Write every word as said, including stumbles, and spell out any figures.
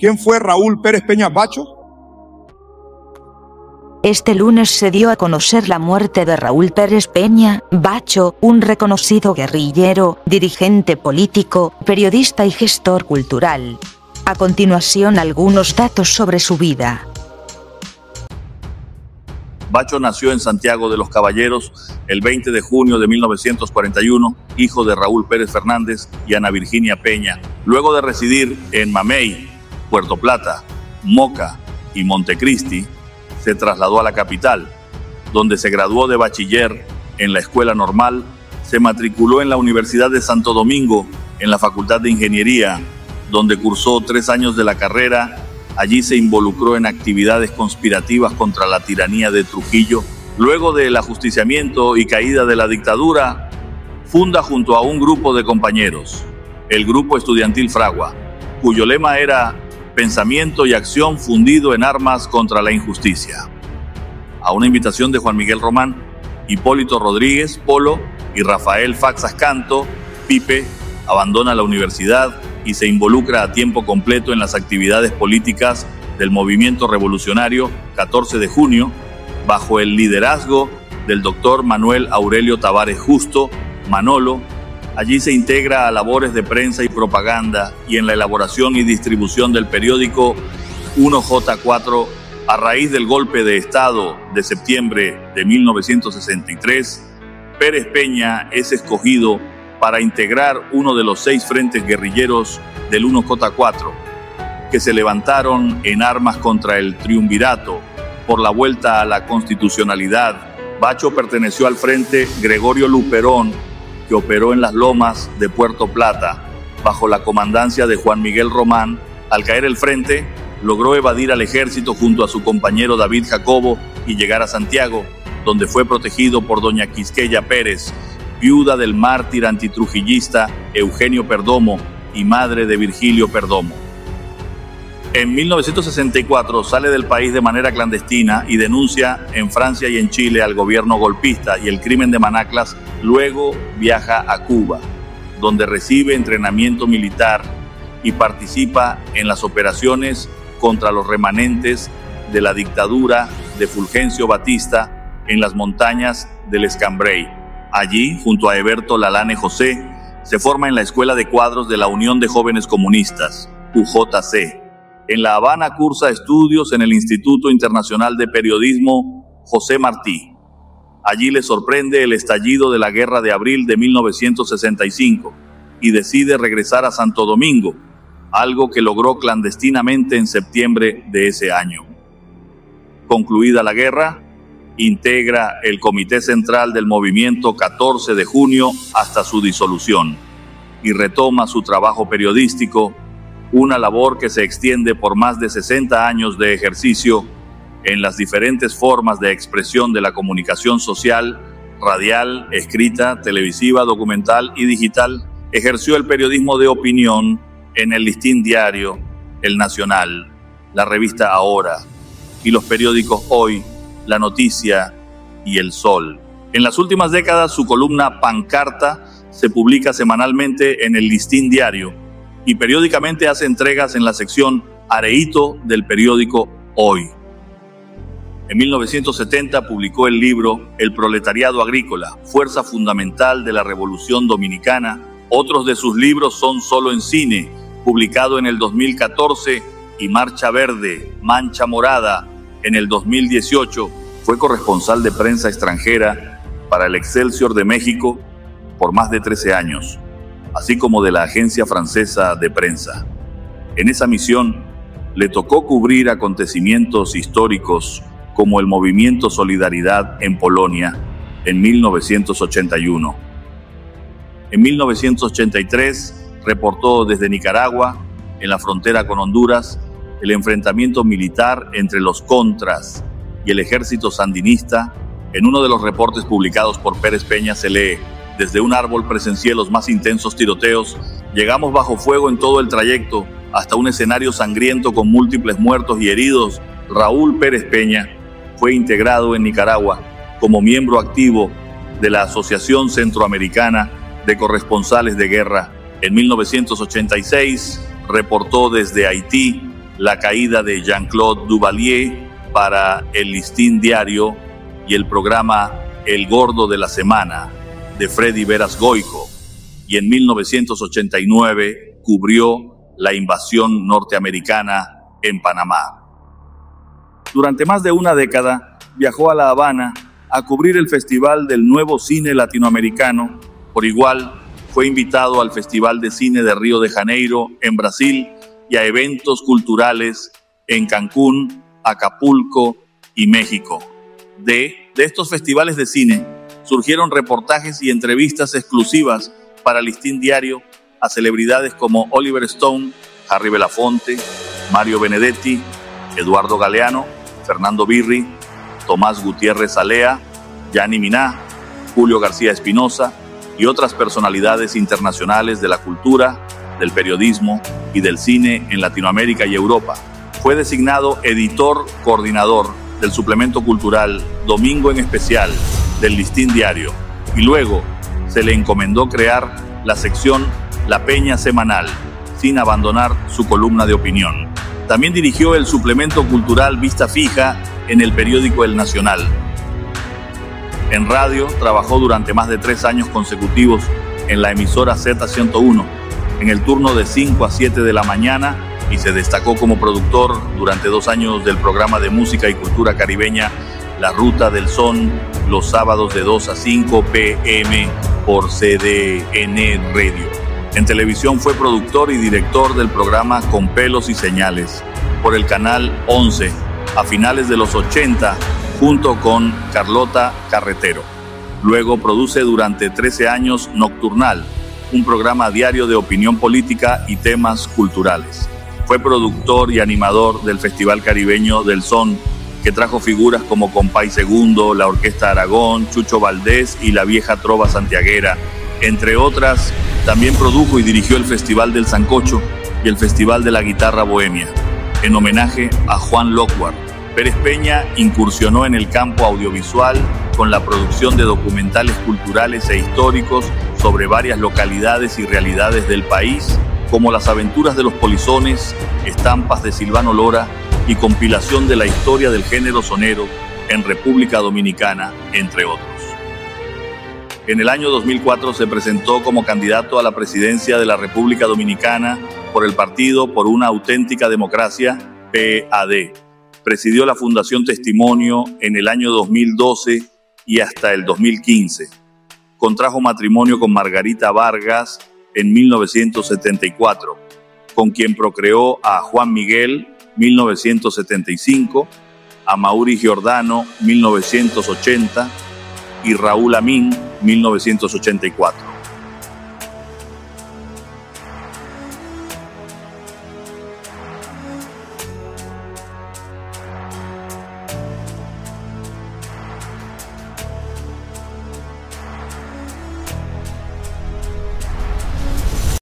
¿Quién fue Raúl Pérez Peña Bacho? Este lunes se dio a conocer la muerte de Raúl Pérez Peña Bacho, un reconocido guerrillero, dirigente político, periodista y gestor cultural. A continuación, algunos datos sobre su vida. Bacho nació en Santiago de los Caballeros el veinte de junio de mil novecientos cuarenta y uno, hijo de Raúl Pérez Fernández y Ana Virginia Peña. Luego de residir en Mamey, Puerto Plata, Moca y Montecristi, se trasladó a la capital, donde se graduó de bachiller en la Escuela Normal, se matriculó en la Universidad de Santo Domingo, en la Facultad de Ingeniería, donde cursó tres años de la carrera. Allí se involucró en actividades conspirativas contra la tiranía de Trujillo. Luego del ajusticiamiento y caída de la dictadura, funda junto a un grupo de compañeros, el Grupo Estudiantil Fragua, cuyo lema era pensamiento y acción fundido en armas contra la injusticia. A una invitación de Juan Miguel Román, Hipólito Rodríguez, Polo, y Rafael Faxas Canto, Pipe, abandona la universidad y se involucra a tiempo completo en las actividades políticas del movimiento revolucionario catorce de junio, bajo el liderazgo del doctor Manuel Aurelio Tavares Justo, Manolo. Allí se integra a labores de prensa y propaganda y en la elaboración y distribución del periódico uno J cuatro. A raíz del golpe de Estado de septiembre de mil novecientos sesenta y tres, Pérez Peña es escogido para integrar uno de los seis frentes guerrilleros del uno J cuatro, que se levantaron en armas contra el triunvirato por la vuelta a la constitucionalidad. Bacho perteneció al frente Gregorio Luperón, que operó en las lomas de Puerto Plata, bajo la comandancia de Juan Miguel Román. Al caer el frente, logró evadir al ejército junto a su compañero David Jacobo y llegar a Santiago, donde fue protegido por doña Quisqueya Pérez, viuda del mártir antitrujillista Eugenio Perdomo y madre de Virgilio Perdomo. En mil novecientos sesenta y cuatro sale del país de manera clandestina y denuncia en Francia y en Chile al gobierno golpista y el crimen de Manaclas. Luego viaja a Cuba, donde recibe entrenamiento militar y participa en las operaciones contra los remanentes de la dictadura de Fulgencio Batista en las montañas del Escambray. Allí, junto a Heberto Lalane José, se forma en la Escuela de Cuadros de la Unión de Jóvenes Comunistas, U J C. En La Habana cursa estudios en el Instituto Internacional de Periodismo José Martí. Allí le sorprende el estallido de la Guerra de Abril de mil novecientos sesenta y cinco y decide regresar a Santo Domingo, algo que logró clandestinamente en septiembre de ese año. Concluida la guerra, integra el Comité Central del Movimiento catorce de junio hasta su disolución y retoma su trabajo periodístico, una labor que se extiende por más de sesenta años de ejercicio en las diferentes formas de expresión de la comunicación social, radial, escrita, televisiva, documental y digital. Ejerció el periodismo de opinión en el Listín Diario, El Nacional, la revista Ahora y los periódicos Hoy, La Noticia y El Sol. En las últimas décadas su columna Pancarta se publica semanalmente en el Listín Diario y periódicamente hace entregas en la sección Areíto del periódico Hoy. En mil novecientos setenta publicó el libro El proletariado agrícola, fuerza fundamental de la Revolución Dominicana. Otros de sus libros son Solo en Cine, publicado en el dos mil catorce, y Marcha Verde, Mancha Morada, en el dos mil dieciocho. Fue corresponsal de prensa extranjera para el Excelsior de México por más de trece años, así como de la Agencia Francesa de Prensa. En esa misión le tocó cubrir acontecimientos históricos como el movimiento Solidaridad en Polonia en mil novecientos ochenta y uno. En mil novecientos ochenta y tres reportó desde Nicaragua, en la frontera con Honduras, el enfrentamiento militar entre los Contras y el ejército sandinista. En uno de los reportes publicados por Pérez Peña se lee: desde un árbol presencié los más intensos tiroteos, llegamos bajo fuego en todo el trayecto, hasta un escenario sangriento con múltiples muertos y heridos. Raúl Pérez Peña fue integrado en Nicaragua como miembro activo de la Asociación Centroamericana de Corresponsales de Guerra. En mil novecientos ochenta y seis reportó desde Haití la caída de Jean-Claude Duvalier para el Listín Diario y el programa El Gordo de la Semana de Freddy Veras Goico, y en mil novecientos ochenta y nueve cubrió la invasión norteamericana en Panamá. Durante más de una década viajó a La Habana a cubrir el Festival del Nuevo Cine Latinoamericano. Por igual, fue invitado al Festival de Cine de Río de Janeiro, en Brasil, y a eventos culturales en Cancún, Acapulco y México. De, de estos festivales de cine surgieron reportajes y entrevistas exclusivas para Listín Diario a celebridades como Oliver Stone, Harry Belafonte, Mario Benedetti, Eduardo Galeano, Fernando Birri, Tomás Gutiérrez Alea, Gianni Minà, Julio García Espinosa y otras personalidades internacionales de la cultura, del periodismo y del cine en Latinoamérica y Europa. Fue designado editor coordinador del suplemento cultural Domingo en Especial del Listín Diario, y luego se le encomendó crear la sección La Peña Semanal, sin abandonar su columna de opinión. También dirigió el suplemento cultural Vista Fija en el periódico El Nacional. En radio trabajó durante más de tres años consecutivos en la emisora Z ciento uno, en el turno de cinco a siete de la mañana, y se destacó como productor durante dos años del programa de música y cultura caribeña La Ruta del Son, los sábados de dos a cinco p m por C D N Radio. En televisión fue productor y director del programa Con Pelos y Señales por el canal once a finales de los ochenta, junto con Carlota Carretero. Luego produce durante trece años Nocturnal, un programa diario de opinión política y temas culturales. Fue productor y animador del Festival Caribeño del Son, que trajo figuras como Compay Segundo, la Orquesta Aragón, Chucho Valdés y la Vieja Trova Santiaguera, entre otras. También produjo y dirigió el Festival del Sancocho y el Festival de la Guitarra Bohemia, en homenaje a Juan Lockhart. Pérez Peña incursionó en el campo audiovisual con la producción de documentales culturales e históricos sobre varias localidades y realidades del país, como Las Aventuras de los Polizones, Estampas de Silvano Lora y compilación de la historia del género sonero en República Dominicana, entre otros. En el año dos mil cuatro se presentó como candidato a la presidencia de la República Dominicana por el Partido por una Auténtica Democracia, P A D. Presidió la Fundación Testimonio en el año dos mil doce y hasta el dos mil quince. Contrajo matrimonio con Margarita Vargas en mil novecientos setenta y cuatro, con quien procreó a Juan Miguel, mil novecientos setenta y cinco, a Mauri Giordano, mil novecientos ochenta, y Raúl Amin, mil novecientos ochenta y cuatro.